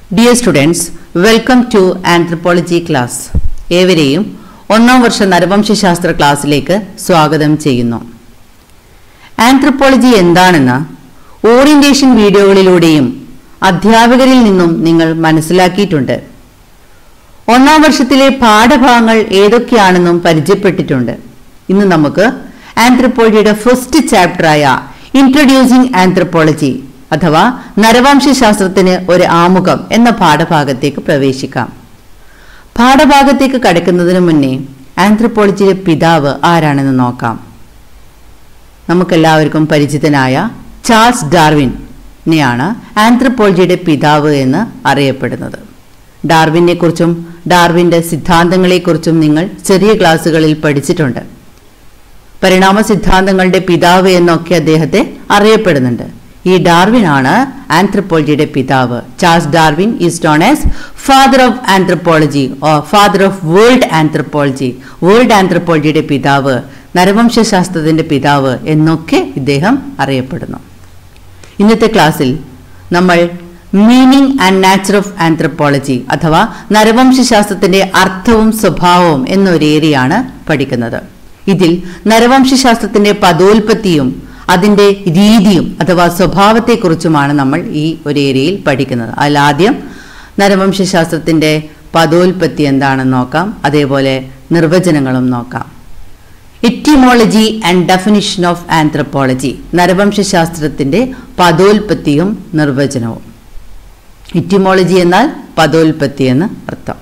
Dear students, welcome to Anthropology class. ഏവരെയും ഒന്നാം വർഷ നരവംശശാസ്ത്ര ക്ലാസ്സിലേക്ക് സ്വാഗതം ചെയ്യുന്നു. ആന്ത്രപ്പോളജി എന്താണെന്ന് ഓറിയന്റേഷൻ വീഡിയോകളിലൂടെയും അധ്യാപകരിൽ നിന്നും നിങ്ങൾ മനസ്സിലാക്കിയിട്ടുണ്ട്. ഒന്നാം വർഷത്തിലെ പാഠഭാഗങ്ങൾ ഏതൊക്കെയാണെന്നും പരിചയപ്പെട്ടിട്ടുണ്ട്. ഇന്ന് നമുക്ക് ആന്ത്രപ്പോളജിയുടെ ഫസ്റ്റ് ചാപ്റ്ററായ ഇൻട്രൊഡ്യൂസിംഗ് ആന്ത്രപ്പോളജി അഥവാ നരവംശശാസ്ത്രത്തിന് ഒരു ആമുഖം എന്ന പാഠഭാഗത്തേക്ക് പ്രവേശിക്കാം. പാഠഭാഗത്തേക്ക് കടക്കുന്നതിന് മുന്നേ ആന്ത്രപ്പോളജിയുടെ പിതാവ് ആരാണെന്ന് നോക്കാം. നമുക്കെല്ലാവർക്കും പരിചിതനായ ചാൾസ് ഡാർവിനെയാണ് ആന്ത്രപ്പോളജിയുടെ പിതാവ് എന്ന് അറിയപ്പെടുന്നത്. ഡാർവിനെ കുറിച്ചും ഡാർവിന്റെ സിദ്ധാന്തങ്ങളെക്കുറിച്ചും നിങ്ങൾ ചെറിയ ക്ലാസ്സുകളിൽ പഠിച്ചിട്ടുണ്ട്. പരിണാമ സിദ്ധാന്തങ്ങളുടെ പിതാവ് എന്നൊക്കെ അദ്ദേഹത്തെ അറിയപ്പെടുന്നുണ്ട്. ഈ ഡാർവിനാണ് ആന്ത്രപ്പോളജിയുടെ പിതാവ്. Charles Darwin is known as father of anthropology or father of world anthropology. World ആന്ത്രപ്പോളജിയുടെ പിതാവ്, നരവംശശാസ്ത്രത്തിന്റെ പിതാവ് എന്നൊക്കെ ഇദ്ദേഹം അറിയപ്പെടുന്നു. ഇന്നത്തെ ക്ലാസ്സിൽ നമ്മൾ meaning and nature of anthropology അഥവാ നരവംശശാസ്ത്രത്തിന്റെ അർത്ഥവും സ്വഭാവവും എന്നൊരു ഏരിയയാണ് പഠിക്കുന്നത്. ഇതിൽ നരവംശശാസ്ത്രത്തിന്റെ പദോൽപത്തിയും അതിന്റെ രീതിയും അഥവാ സ്വഭാവത്തെക്കുറിച്ചുമാണ് നമ്മൾ ഈ ഒരു ഏരിയയിൽ പഠിക്കുന്നത്. അതിൽ ആദ്യം നരവംശശാസ്ത്രത്തിന്റെ പദോൽപത്തി എന്താണെന്ന് നോക്കാം, അതേപോലെ നിർവചനങ്ങളും നോക്കാം. Etymology and definition of anthropology, നരവംശശാസ്ത്രത്തിന്റെ പദോൽപത്തിയും നിർവചനവും. എറ്റിമോളജി എന്നാൽ പദോൽപത്തി എന്ന് അർത്ഥം.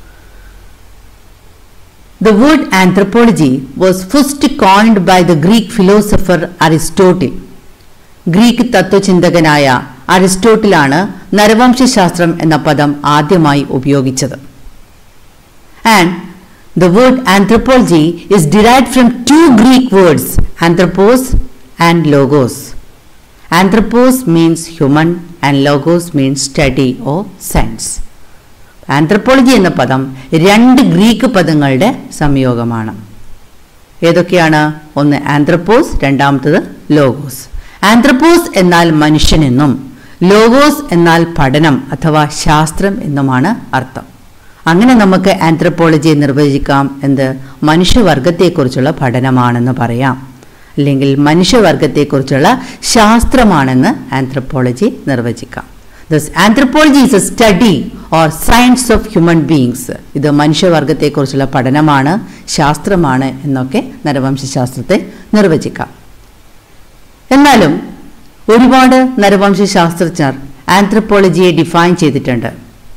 The word anthropology was first coined by the Greek philosopher Aristotle. Greek തത്വചിന്തകനായ അരിസ്റ്റോട്ടിലാണ് നരവംശശാസ്ത്രം എന്ന പദം ആദ്യമായി ഉപയോഗിച്ചത്. And the word anthropology is derived from two Greek words, anthropos and logos. Anthropos means human and logos means study or science. Anthropology എന്ന പദം രണ്ട് ഗ്രീക്ക് പദങ്ങളുടെ സംയോഗമാണ്. ഏതൊക്കെയാണ്? ഒന്ന് ആന്ത്രപ്പോസ്, രണ്ടാമത്തത് ലോഗോസ്. ആന്ത്രപ്പോസ് എന്നാൽ മനുഷ്യനെന്നും ലോഗോസ് എന്നാൽ പഠനം അഥവാ ശാസ്ത്രം എന്നുമാണ് അർത്ഥം. അങ്ങനെ നമുക്ക് ആന്ത്രപ്പോളജിയെ നിർവചിക്കാം. എന്ത്? മനുഷ്യവർഗത്തെക്കുറിച്ചുള്ള പഠനമാണെന്ന് പറയാം, അല്ലെങ്കിൽ മനുഷ്യവർഗത്തെക്കുറിച്ചുള്ള ശാസ്ത്രമാണെന്ന് ആന്ത്രപ്പോളജി നിർവചിക്കാം. Thus, anthropology is a study or science of human beings. ഇത് മനുഷ്യവർഗത്തെക്കുറിച്ചുള്ള പഠനമാണ്, ശാസ്ത്രമാണ് എന്നൊക്കെ നരവംശശാസ്ത്രത്തെ നിർവചിക്കാം. എന്നാലും ഒരുപാട് നരവംശശാസ്ത്രജ്ഞർ ആന്ത്രപ്പോളജിയെ ഡിഫൈൻ ചെയ്തിട്ടുണ്ട്.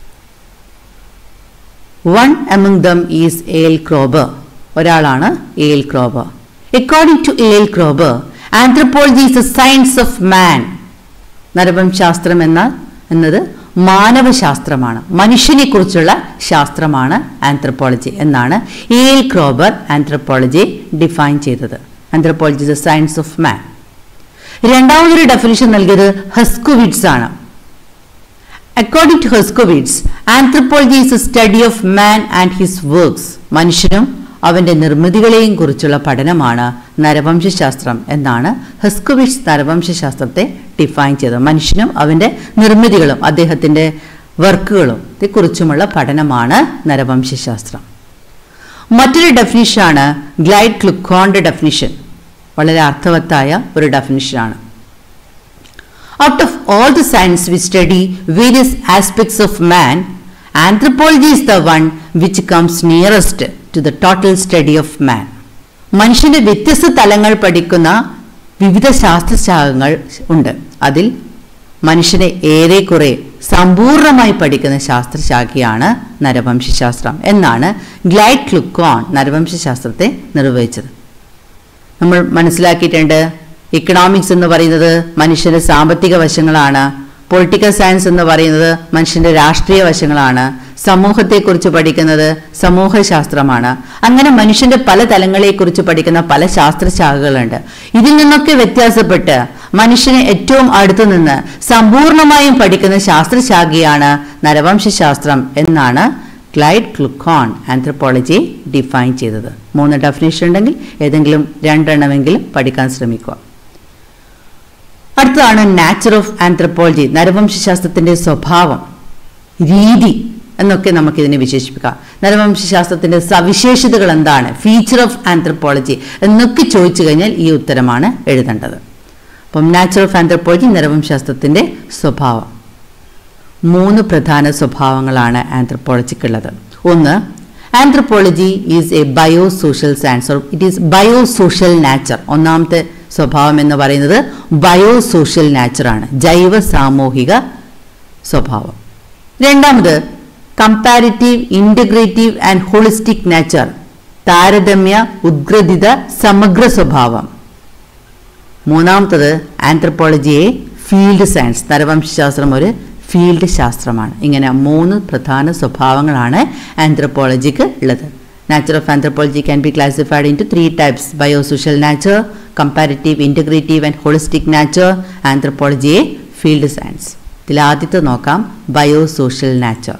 One among them is A.L. Kroeber. ഒരാളാണ് A.L. Kroeber. According to A.L. Kroeber, anthropology is a science of man. നരവംശാസ്ത്രം എന്നത് മാനവശാസ്ത്രമാണ്, മനുഷ്യനെ കുറിച്ചുള്ള ശാസ്ത്രമാണ് ആന്ത്രപ്പോളജി എന്നാണ് A.L. Kroeber ആന്ത്രപ്പോളജി ഡിഫൈൻ ചെയ്തത്. Anthropology is a science of man. രണ്ടാമതൊരു ഡെഫിനിഷൻ നൽകിയത് ഹെസ്കോവിറ്റ്സ് ആണ്. According to Herskovits, anthropology is a study of man and his works. മനുഷ്യനും അവന്റെ നിർമ്മിതികളെയും കുറിച്ചുള്ള പഠനമാണ് നരവംശശാസ്ത്രം എന്നാണ് ഹെസ്കോവിറ്റ്സ് നരവംശശാസ്ത്രത്തെ ഡിഫൈൻ ചെയ്തത്. മനുഷ്യനും അവന്റെ നിർമ്മിതികളും അദ്ദേഹത്തിന്റെ വർക്കുകളും കുറിച്ചുമുള്ള പഠനമാണ് നരവംശശാസ്ത്രം. മറ്റൊരു ഡെഫിനിഷനാണ് ഗ്ലൈഡ് ക്ലുക്കോന്റെ ഡെഫിനിഷൻ. വളരെ അർത്ഥവത്തായ ഒരു ഡെഫിനിഷനാണ്. Out of all the science we study various aspects of man, anthropology is the one which comes nearest to the total study of man. മനുഷ്യന്റെ വ്യത്യസ്ത തലങ്ങൾ പഠിക്കുന്ന വിവിധ ശാസ്ത്രശാഖകൾ ഉണ്ട്. അതിൽ മനുഷ്യനെ ഏറെക്കുറെ സമ്പൂർണമായി പഠിക്കുന്ന ശാസ്ത്രശാഖയാണ് നരവംശശാസ്ത്രം എന്നാണ് ഗ്ലൈഡ് ക്ലുക്കോൺ നരവംശശാസ്ത്രത്തെ നിർവചിച്ചത്. നമ്മൾ മനസ്സിലാക്കിയിട്ടുണ്ട്, ഇക്കണോമിക്സ് എന്ന് പറയുന്നത് മനുഷ്യന്റെ സാമ്പത്തിക വശങ്ങളാണ്, പൊളിറ്റിക്കൽ സയൻസ് എന്ന് പറയുന്നത് മനുഷ്യന്റെ രാഷ്ട്രീയ വശങ്ങളാണ്, സമൂഹത്തെക്കുറിച്ച് പഠിക്കുന്നത് സമൂഹശാസ്ത്രമാണ്. അങ്ങനെ മനുഷ്യന്റെ പല തലങ്ങളെക്കുറിച്ച് പഠിക്കുന്ന പല ശാസ്ത്രശാഖകളുണ്ട്. ഇതിൽ നിന്നൊക്കെ വ്യത്യാസപ്പെട്ട് മനുഷ്യനെ ഏറ്റവും അടുത്തു നിന്ന് സമ്പൂർണമായും പഠിക്കുന്ന ശാസ്ത്രശാഖയാണ് നരവംശശാസ്ത്രം എന്നാണ് ഗ്ലൈഡ് ക്ലുക്കോൺ ആന്ത്രപ്പോളജി ഡിഫൈൻ ചെയ്തത്. 3 ഡെഫിനിഷൻ ഉണ്ടെങ്കിൽ ഏതെങ്കിലും 2 എണ്ണമെങ്കിലും പഠിക്കാൻ ശ്രമിക്കുക. അടുത്തതാണ് നാച്ചർ ഓഫ് ആന്ത്രപ്പോളജി, നരവംശശാസ്ത്രത്തിന്റെ സ്വഭാവം. രീതി എന്നൊക്കെ നമുക്കിതിനെ വിശേഷിപ്പിക്കാം. നരവംശാസ്ത്രത്തിന്റെ സവിശേഷതകൾ എന്താണ്, ഫീച്ചർ ഓഫ് ആന്ത്രപ്പോളജി എന്നൊക്കെ ചോദിച്ചു കഴിഞ്ഞാൽ ഈ ഉത്തരമാണ് എഴുതേണ്ടത്. അപ്പം നാച്ചർ ഓഫ് ആന്ത്രപ്പോളജി, നരവംശാസ്ത്രത്തിന്റെ സ്വഭാവം. 3 പ്രധാന സ്വഭാവങ്ങളാണ് ആന്ത്രപ്പോളജിക്കുള്ളത്. ഒന്ന്, anthropology is a biosocial science, or it is biosocial nature. ഒന്നാമത്തെ സ്വഭാവം എന്ന് പറയുന്നത് ബയോസോഷ്യൽ നാച്ചറാണ്, ജൈവ സാമൂഹിക സ്വഭാവം. രണ്ടാമത് comparative, integrative and holistic nature, താരതമ്യ, ഉദ്ഗ്രഥിത, സമഗ്ര സ്വഭാവം. മൂന്നാമത്തത് ആന്ത്രപ്പോളജിയെ ഫീൽഡ് സയൻസ്, നരവംശാസ്ത്രം ഒരു ഫീൽഡ് ശാസ്ത്രമാണ്. ഇങ്ങനെ 3 പ്രധാന സ്വഭാവങ്ങളാണ് ആന്ത്രപ്പോളജിക്ക് ഉള്ളത്. Nature of anthropology can be classified into 3 types: biosocial nature, comparative, integrative and holistic nature, ആന്ത്രപ്പോളജിയെ ഫീൽഡ് സയൻസ്. ഇതിൽ ആദ്യത്തെ നോക്കാം, ബയോസോഷ്യൽ നാച്ചർ.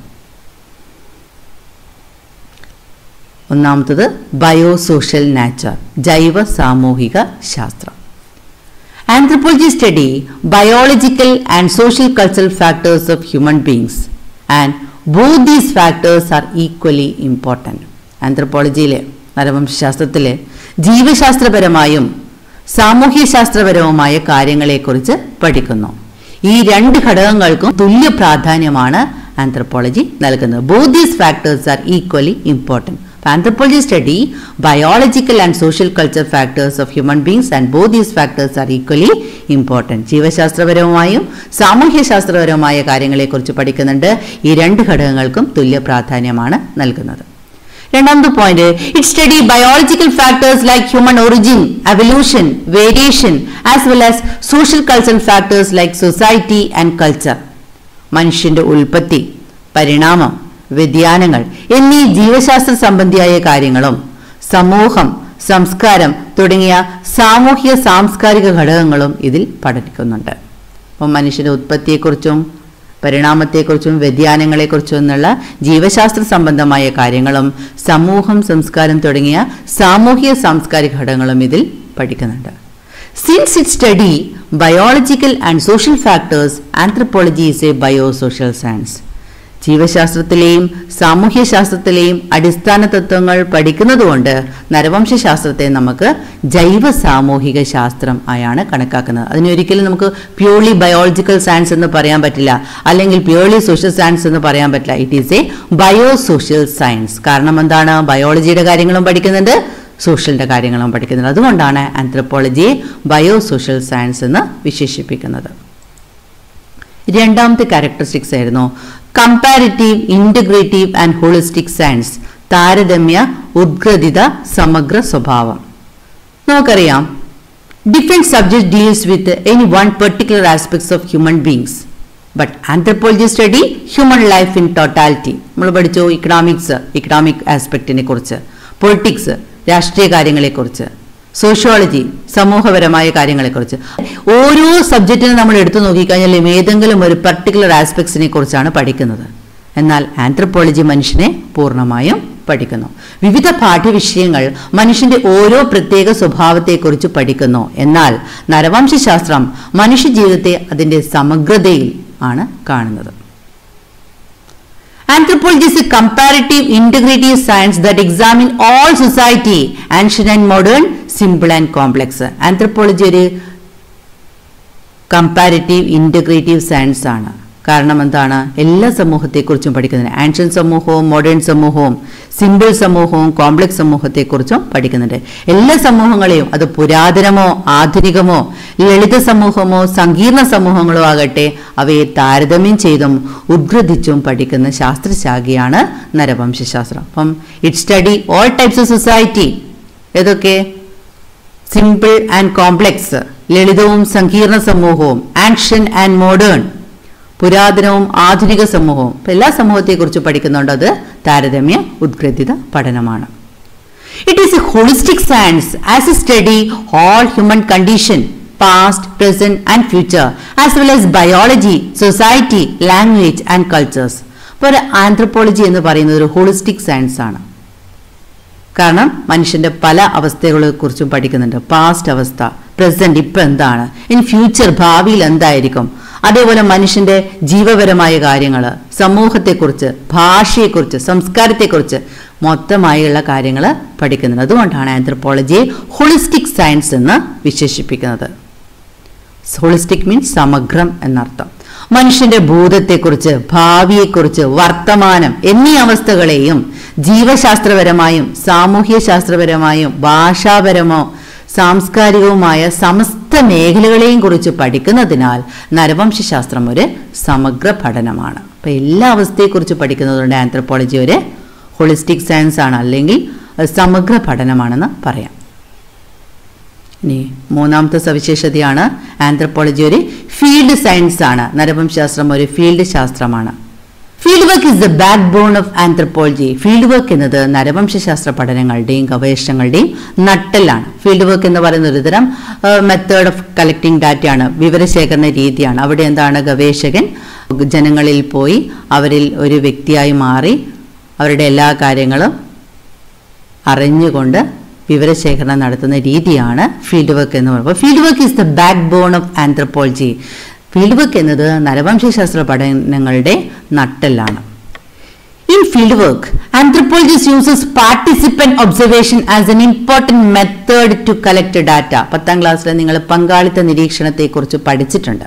ഒന്നാമത്തത് ബയോസോഷ്യൽ നാച്ചർ, ജൈവ സാമൂഹിക ശാസ്ത്രം. Anthropology study biological and social cultural factors of human beings, and both these factors are equally important. ആന്ത്രപ്പോളജിയിലെ, നരവംശാസ്ത്രത്തിലെ ജീവശാസ്ത്രപരമായും സാമൂഹ്യ ശാസ്ത്രപരവുമായ കാര്യങ്ങളെക്കുറിച്ച് പഠിക്കുന്നു. ഈ 2 ഘടകങ്ങൾക്കും തുല്യ പ്രാധാന്യമാണ് ആന്ത്രപ്പോളജി നൽകുന്നത്. Both these factors are equally important. Anthropology study biological and social culture factors of human beings, and both these factors are equally important. ജീവശാസ്ത്രപരവുമായും സാമൂഹ്യ ശാസ്ത്രപരവുമായ കാര്യങ്ങളെക്കുറിച്ച് പഠിക്കുന്നുണ്ട്. ഈ 2 ഘടകങ്ങൾക്കും തുല്യ പ്രാധാന്യമാണ് നൽകുന്നത്. രണ്ടാമത്തെ point, it study biological factors like human origin, evolution, variation, as well as social cultural factors like society and culture. മനുഷ്യന്റെ ഉൽപ്പത്തി, പരിണാമം, വ്യതിയാനങ്ങൾ എന്നീ ജീവശാസ്ത്ര സംബന്ധിയായ കാര്യങ്ങളും സമൂഹം, സംസ്കാരം തുടങ്ങിയ സാമൂഹ്യ സാംസ്കാരിക ഘടകങ്ങളും ഇതിൽ പഠിക്കുന്നുണ്ട്. അപ്പം മനുഷ്യന്റെ ഉത്പത്തിയെക്കുറിച്ചും പരിണാമത്തെക്കുറിച്ചും വ്യതിയാനങ്ങളെക്കുറിച്ചും എന്നുള്ള ജീവശാസ്ത്ര സംബന്ധമായ കാര്യങ്ങളും സമൂഹം, സംസ്കാരം തുടങ്ങിയ സാമൂഹ്യ സാംസ്കാരിക ഘടകങ്ങളും ഇതിൽ പഠിക്കുന്നുണ്ട്. Since it study biological and social factors, anthropology is a biosocial science. ജീവശാസ്ത്രത്തിലെയും സാമൂഹ്യ ശാസ്ത്രത്തിലെയും അടിസ്ഥാന തത്വങ്ങൾ പഠിക്കുന്നതുകൊണ്ട് നരവംശശാസ്ത്രത്തെ നമുക്ക് ജൈവ സാമൂഹിക ശാസ്ത്രം ആയാണ് കണക്കാക്കുന്നത്. അതിനൊരിക്കലും നമുക്ക് പ്യൂർലി ബയോളജിക്കൽ സയൻസ് എന്ന് പറയാൻ പറ്റില്ല, അല്ലെങ്കിൽ പ്യൂർലി സോഷ്യൽ സയൻസ് എന്ന് പറയാൻ പറ്റില്ല. It is a biosocial science. കാരണം എന്താണ്? ബയോളജിയുടെ കാര്യങ്ങളും പഠിക്കുന്നുണ്ട്, സോഷ്യലിന്റെ കാര്യങ്ങളും പഠിക്കുന്നുണ്ട്. അതുകൊണ്ടാണ് ആന്ത്രപ്പോളജിയെ ബയോസോഷ്യൽ സയൻസ് എന്ന് വിശേഷിപ്പിക്കുന്നത്. രണ്ടാമത്തെ ക്യാരക്ടറിസ്റ്റിക്സ് ആയിരുന്നു comparative, integrative and holistic science, താരതമ്യ, ഉദ്ഗ്രഥിത, സമഗ്ര സ്വഭാവം. നമുക്കറിയാം, different subject deals with any one particular aspects of human beings, but anthropology study human life in totality. നമ്മൾ പഠിച്ചു ഇക്കണോമിക് ആസ്പെക്റ്റിനെ കുറിച്ച്, പൊളിറ്റിക്സ് രാഷ്ട്രീയ കാര്യങ്ങളെക്കുറിച്ച്, സോഷ്യോളജി സമൂഹപരമായ കാര്യങ്ങളെക്കുറിച്ച്. ഓരോ സബ്ജക്റ്റിനും നമ്മൾ എടുത്തു നോക്കിക്കഴിഞ്ഞാൽ ഏതെങ്കിലും ഒരു പർട്ടിക്കുലർ ആസ്പെക്ട്സിനെ കുറിച്ചാണ് പഠിക്കുന്നത്. എന്നാൽ ആന്ത്രപ്പോളജി മനുഷ്യനെ പൂർണ്ണമായും പഠിക്കുന്നു. വിവിധ പാഠ്യവിഷയങ്ങൾ മനുഷ്യന്റെ ഓരോ പ്രത്യേക സ്വഭാവത്തെക്കുറിച്ച് പഠിക്കുന്നു. എന്നാൽ നരവംശശാസ്ത്രം മനുഷ്യജീവിതത്തെ അതിന്റെ സമഗ്രതയിൽ ആണ് കാണുന്നത്. Anthropology is a comparative integrative science that examines all society, ancient and modern, simple and complex. Anthropology ഒരു കമ്പാരിറ്റീവ് ഇന്റഗ്രേറ്റീവ് സയൻസ് ആണ്. കാരണം എന്താണ്? എല്ലാ സമൂഹത്തെക്കുറിച്ചും പഠിക്കുന്നുണ്ട്. ആൻഷ്യന്റ് സമൂഹവും മോഡേൺ സമൂഹവും സിമ്പിൾ സമൂഹവും കോംപ്ലക്സ് സമൂഹത്തെക്കുറിച്ചും പഠിക്കുന്നുണ്ട്. എല്ലാ സമൂഹങ്ങളെയും, അത് പുരാതനമോ ആധുനികമോ ലളിത സമൂഹമോ സങ്കീർണ സമൂഹങ്ങളോ ആകട്ടെ, അവയെ താരതമ്യം ചെയ്തും ഉദ്ഗ്രഥിച്ചും പഠിക്കുന്ന ശാസ്ത്രശാഖയാണ് നരവംശശാസ്ത്രം. അപ്പം it study all types of society. ഏതൊക്കെ? സിമ്പിൾ ആൻഡ് കോംപ്ലക്സ്, ലളിതവും സങ്കീർണ സമൂഹവും, ആൻഷ്യന്റ് ആൻഡ് മോഡേൺ, പുരാതനവും ആധുനിക സമൂഹവും. എല്ലാ സമൂഹത്തെക്കുറിച്ച് പഠിക്കുന്നുണ്ട്. അത് താരതമ്യ ഉദ്ഗ്രഥിത പഠനമാണ്. It is a holistic science as a study all human condition, past, present and future, as well as biology, society, language and cultures. അപ്പോൾ ആന്ത്രപ്പോളജി എന്ന് പറയുന്നത് ഒരു ഹോളിസ്റ്റിക് സയൻസ് ആണ്. കാരണം മനുഷ്യന്റെ പല അവസ്ഥകളെ കുറിച്ചും പഠിക്കുന്നുണ്ട്. പാസ്റ്റ് അവസ്ഥ, പ്രസന്റ് ഇപ്പം എന്താണ്, ഇനി ഫ്യൂച്ചർ ഭാവിയിൽ എന്തായിരിക്കും, അതേപോലെ മനുഷ്യന്റെ ജീവപരമായ കാര്യങ്ങൾ, സമൂഹത്തെക്കുറിച്ച്, ഭാഷയെക്കുറിച്ച്, സംസ്കാരത്തെക്കുറിച്ച് മൊത്തമായുള്ള കാര്യങ്ങൾ പഠിക്കുന്നുണ്ട്. അതുകൊണ്ടാണ് ആന്ത്രപ്പോളജിയെ ഹോളിസ്റ്റിക് സയൻസ് എന്ന് വിശേഷിപ്പിക്കുന്നത്. ഹോളിസ്റ്റിക് മീൻസ് സമഗ്രം എന്നർത്ഥം. മനുഷ്യന്റെ ഭൂതത്തെക്കുറിച്ച്, ഭാവിയെക്കുറിച്ച്, വർത്തമാനം എന്നീ അവസ്ഥകളെയും ജീവശാസ്ത്രപരമായും സാമൂഹ്യ ശാസ്ത്രപരമായും ഭാഷാപരമോ സാംസ്കാരികവുമായ സമസ്ത മേഖലകളെയും കുറിച്ച് പഠിക്കുന്നതിനാൽ നരവംശശാസ്ത്രം ഒരു സമഗ്ര പഠനമാണ്. അപ്പൊ എല്ലാ അവസ്ഥയെക്കുറിച്ച് പഠിക്കുന്നതുകൊണ്ട് ആന്ത്രപ്പോളജി ഒരു ഹോളിസ്റ്റിക് സയൻസ് ആണ്, അല്ലെങ്കിൽ സമഗ്ര പഠനമാണെന്ന് പറയാം. ഇനി മൂന്നാമത്തെ സവിശേഷതയാണ് ആന്ത്രപ്പോളജി ഒരു ഫീൽഡ് സയൻസ് ആണ്. നരവംശാസ്ത്രം ഒരു ഫീൽഡ് ശാസ്ത്രമാണ്. Field work is the backbone of anthropology. Field work എന്നത് നരവംശശാസ്ത്ര പഠനങ്ങളുടെയും ഗവേഷണങ്ങളുടെയും നട്ടെല്ലാണ്. ഫീൽഡ് വർക്ക് എന്ന് പറയുന്ന ഒരു തരം മെത്തേഡ് ഓഫ് കളക്ടിങ് ഡാറ്റയാണ്, വിവരശേഖരണ രീതിയാണ്. അവിടെ എന്താണ്, ഗവേഷകൻ ജനങ്ങളിൽ പോയി അവരിൽ ഒരു വ്യക്തിയായി മാറി അവരുടെ എല്ലാ കാര്യങ്ങളും അറിഞ്ഞുകൊണ്ട് വിവരശേഖരണം നടത്തുന്ന രീതിയാണ് ഫീൽഡ് വർക്ക് എന്ന് പറയുന്നത്. Field work is the backbone of anthropology. Field work എന്നത് നരവംശശാസ്ത്ര പഠനങ്ങളുടെ നട്ടെല്ലാണ്. In field work anthropologist uses participant observation as an important method to collect data. 10ാം ക്ലാസ്സിൽ നിങ്ങൾ പങ്കാളിത്ത നിരീക്ഷണത്തെക്കുറിച്ച് പഠിച്ചിട്ടുണ്ട്.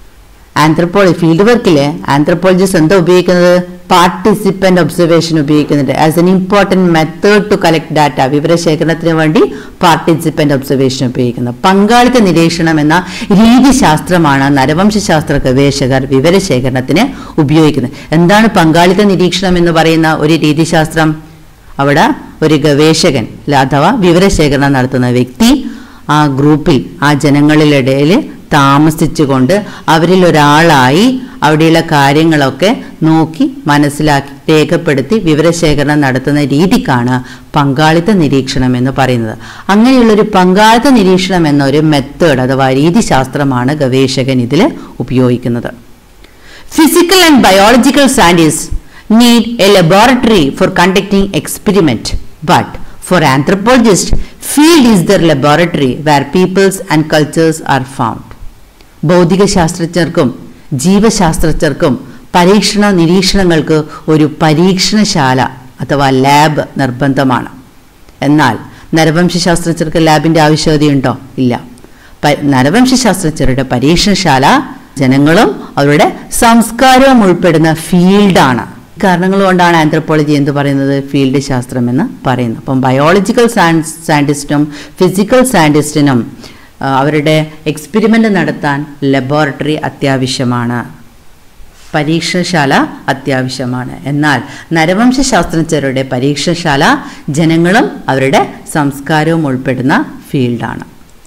ഫീൽഡ് വർക്കിൽ ആന്ത്രപ്പോളജിസ്റ്റ് എന്താ ഉപയോഗിക്കുന്നത്? പാർട്ടിസിപ്പന്റ് ഒബ്സർവേഷൻ ഉപയോഗിക്കുന്നുണ്ട്. As an important method to collect data. വിവരശേഖരണത്തിന് വേണ്ടി പാർട്ടിസിപ്പന്റ് ഒബ്സർവേഷൻ ഉപയോഗിക്കുന്നത്. പങ്കാളിത്ത നിരീക്ഷണം എന്ന രീതിശാസ്ത്രമാണ് നരവംശശാസ്ത്ര ഗവേഷകർ വിവരശേഖരണത്തിന് ഉപയോഗിക്കുന്നത്. എന്താണ് പങ്കാളിത്ത നിരീക്ഷണം എന്ന് പറയുന്ന ഒരു രീതിശാസ്ത്രം? അവിടെ ഒരു ഗവേഷകൻ അഥവാ വിവരശേഖരണം നടത്തുന്ന വ്യക്തി ആ ഗ്രൂപ്പിൽ, ആ ജനങ്ങളിലിടയിൽ താമസിച്ചുകൊണ്ട് അവരിൽ ഒരാളായി അവിടെയുള്ള കാര്യങ്ങളൊക്കെ നോക്കി മനസ്സിലാക്കി രേഖപ്പെടുത്തി വിവരശേഖരണം നടത്തുന്ന രീതിക്കാണ് പങ്കാളിത്ത നിരീക്ഷണം എന്ന് പറയുന്നത്. അങ്ങനെയുള്ളൊരു പങ്കാളിത്ത നിരീക്ഷണം എന്നൊരു മെത്തേഡ് അഥവാ രീതിശാസ്ത്രമാണ് ഗവേഷകൻ ഇതിൽ ഉപയോഗിക്കുന്നത്. Physical and biological scientist need a laboratory for conducting experiment, but for anthropologists, field is their laboratory where peoples and cultures are found. ഭൗതിക ശാസ്ത്രജ്ഞർക്കും ജീവശാസ്ത്രജ്ഞർക്കും പരീക്ഷണ നിരീക്ഷണങ്ങൾക്ക് ഒരു പരീക്ഷണശാല അഥവാ ലാബ് നിർബന്ധമാണ്. എന്നാൽ നരവംശശാസ്ത്രജ്ഞർക്ക് ലാബിന്റെ ആവശ്യകതയുണ്ടോ? ഇല്ല. നരവംശശാസ്ത്രജ്ഞരുടെ പരീക്ഷണശാല ജനങ്ങളും അവരുടെ സംസ്കാരവും ഉൾപ്പെടുന്ന ഫീൽഡാണ്. കാരണങ്ങൾ കൊണ്ടാണ് ആന്ത്രപ്പോളജി എന്ന് പറയുന്നത് ഫീൽഡ് ശാസ്ത്രം എന്ന് പറയുന്നത്. അപ്പം ബയോളജിക്കൽ സയൻറ്റിസ്റ്റിനും ഫിസിക്കൽ സയൻറ്റിസ്റ്റിനും അവരുടെ എക്സ്പെരിമെൻ്റ് നടത്താൻ ലബോറട്ടറി അത്യാവശ്യമാണ്, പരീക്ഷണശാല അത്യാവശ്യമാണ്. എന്നാൽ നരവംശശാസ്ത്രജ്ഞരുടെ പരീക്ഷണശാല ജനങ്ങളും അവരുടെ സംസ്കാരവും ഉൾപ്പെടുന്ന ഫീൽഡാണ്.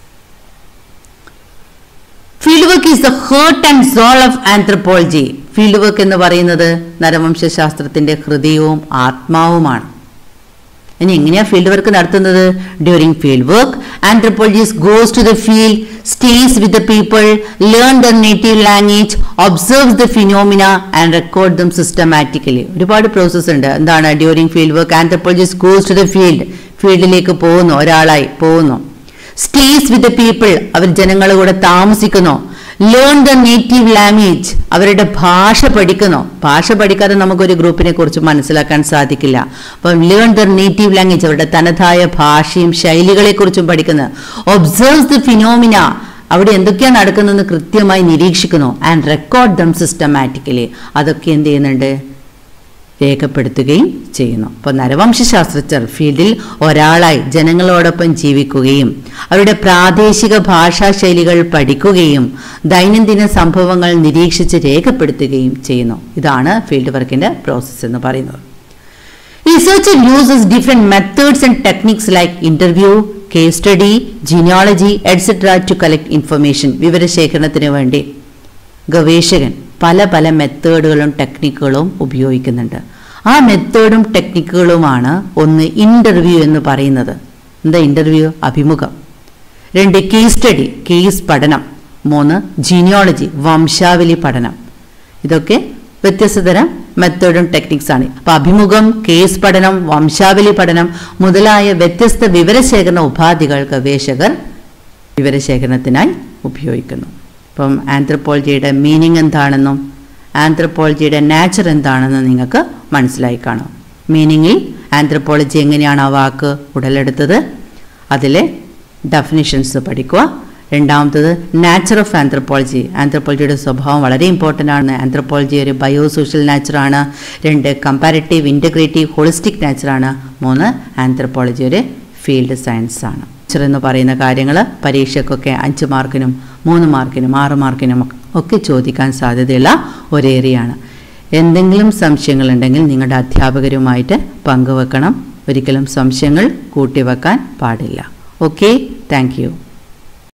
Field work is the heart and soul of anthropology. Field work എന്ന് പറയുന്നത് നരവംശശാസ്ത്രത്തിന്റെ ഹൃദയവും ആത്മാവുമാണ്. ഇനി എങ്ങനെയാ ഫീൽഡ് വർക്ക് നടത്തുന്നത്? During field work anthropologist goes to the field, stays with the people, learn the native language, observes the phenomena and record them systematically. ഒരുപാട് process ഉണ്ട്. എന്താണ് during field work? Anthropologist goes to the field, ഫീൽഡിലേക്ക് പോകുന്നു, ഒരാളായി പോകുന്നു. Stays with the people, അവർ ജനങ്ങളുടെ കൂടെ താമസിക്കുന്നു. ലേൺ ദ നേറ്റീവ് ലാംഗ്വേജ്, അവരുടെ ഭാഷ പഠിക്കുന്നു. ഭാഷ പഠിക്കാതെ നമുക്കൊരു ഗ്രൂപ്പിനെ കുറിച്ച് മനസ്സിലാക്കാൻ സാധിക്കില്ല. അപ്പം ലേൺ ദ നേറ്റീവ് ലാംഗ്വേജ്, അവരുടെ തനതായ ഭാഷയും ശൈലികളെ കുറിച്ചും പഠിക്കുന്നു. ഒബ്സർവ്സ് ദ ഫിനോമിന, അവിടെ എന്തൊക്കെയാണ് നടക്കുന്നതെന്ന് കൃത്യമായി നിരീക്ഷിക്കുന്നു. ആൻഡ് റെക്കോർഡ് ദം സിസ്റ്റമാറ്റിക്കലി, അതൊക്കെ എന്ത് ചെയ്യുന്നുണ്ട്? രേഖപ്പെടുത്തുകയും ചെയ്യുന്നു. അപ്പോൾ നരവംശശാസ്ത്രജ്ഞർ ഫീൽഡിൽ ഒരാളായി ജനങ്ങളോടൊപ്പം ജീവിക്കുകയും അവരുടെ പ്രാദേശിക ഭാഷാ ശൈലികൾ പഠിക്കുകയും ദൈനംദിന സംഭവങ്ങൾ നിരീക്ഷിച്ച് രേഖപ്പെടുത്തുകയും ചെയ്യുന്നു. ഇതാണ് ഫീൽഡ് വർക്കിന്റെ പ്രോസസ്സ് എന്ന് പറയുന്നത്. Researcher uses different methods and techniques like interview, case study, genealogy, etc. to collect information. വിവരശേഖരണത്തിന് വേണ്ടി ഗവേഷകൻ പല പല മെത്തേഡുകളും ടെക്നിക്കുകളും ഉപയോഗിക്കുന്നുണ്ട്. ആ മെത്തേഡും ടെക്നിക്കുകളുമാണ് ഒന്ന് ഇന്റർവ്യൂ എന്ന് പറയുന്നത്. എന്താ ഇന്റർവ്യൂ? അഭിമുഖം. 2 കേസ് സ്റ്റഡി, കേസ് പഠനം. 3 ജീനിയോളജി, വംശാവലി പഠനം. ഇതൊക്കെ വ്യത്യസ്ത തരം മെത്തേഡും ടെക്നിക്സ് ആണ്. അപ്പൊ അഭിമുഖം, കേസ് പഠനം, വംശാവലി പഠനം മുതലായ വ്യത്യസ്ത വിവരശേഖരണ ഉപാധികൾ ഗവേഷകർ വിവരശേഖരണത്തിനായി ഉപയോഗിക്കുന്നു. അപ്പം ആന്ത്രപ്പോളജിയുടെ മീനിങ് എന്താണെന്നും ആന്ത്രപ്പോളജിയുടെ നാച്ചർ എന്താണെന്നും നിങ്ങൾക്ക് മനസ്സിലായി കാണും. മീനിങ്ങിൽ ആന്ത്രപ്പോളജി എങ്ങനെയാണ് ആ വാക്ക് ഉടലെടുത്തത്, അതിലെ ഡെഫിനിഷൻസ് പഠിക്കുക. രണ്ടാമത്തത് നാച്ചർ ഓഫ് ആന്ത്രപ്പോളജി. ആന്ത്രപ്പോളജിയുടെ സ്വഭാവം വളരെ ഇമ്പോർട്ടൻ്റ് ആണ്. ആന്ത്രപ്പോളജി ഒരു ബയോ സോഷ്യൽ നാച്ചറാണ്. 2 കമ്പാരിറ്റീവ് ഇൻ്റഗ്രേറ്റീവ് ഹോളിസ്റ്റിക് നാച്ചറാണ്. 3 ആന്ത്രപ്പോളജി ഒരു ഫീൽഡ് സയൻസ് ആണ്. നാച്ചർ എന്ന് പറയുന്ന കാര്യങ്ങൾ പരീക്ഷയ്ക്കൊക്കെ 5 മാർക്കിനും 3 മാർക്കിനും 6 മാർക്കിനും ഒക്കെ ചോദിക്കാൻ സാധ്യതയുള്ള ഒരു ഏരിയയാണ്. എന്തെങ്കിലും സംശയങ്ങളുണ്ടെങ്കിൽ നിങ്ങളുടെ അധ്യാപകരുമായിട്ട് പങ്കുവെക്കണം. ഒരിക്കലും സംശയങ്ങൾ കൂട്ടിവെക്കാൻ പാടില്ല. Okay, thank U.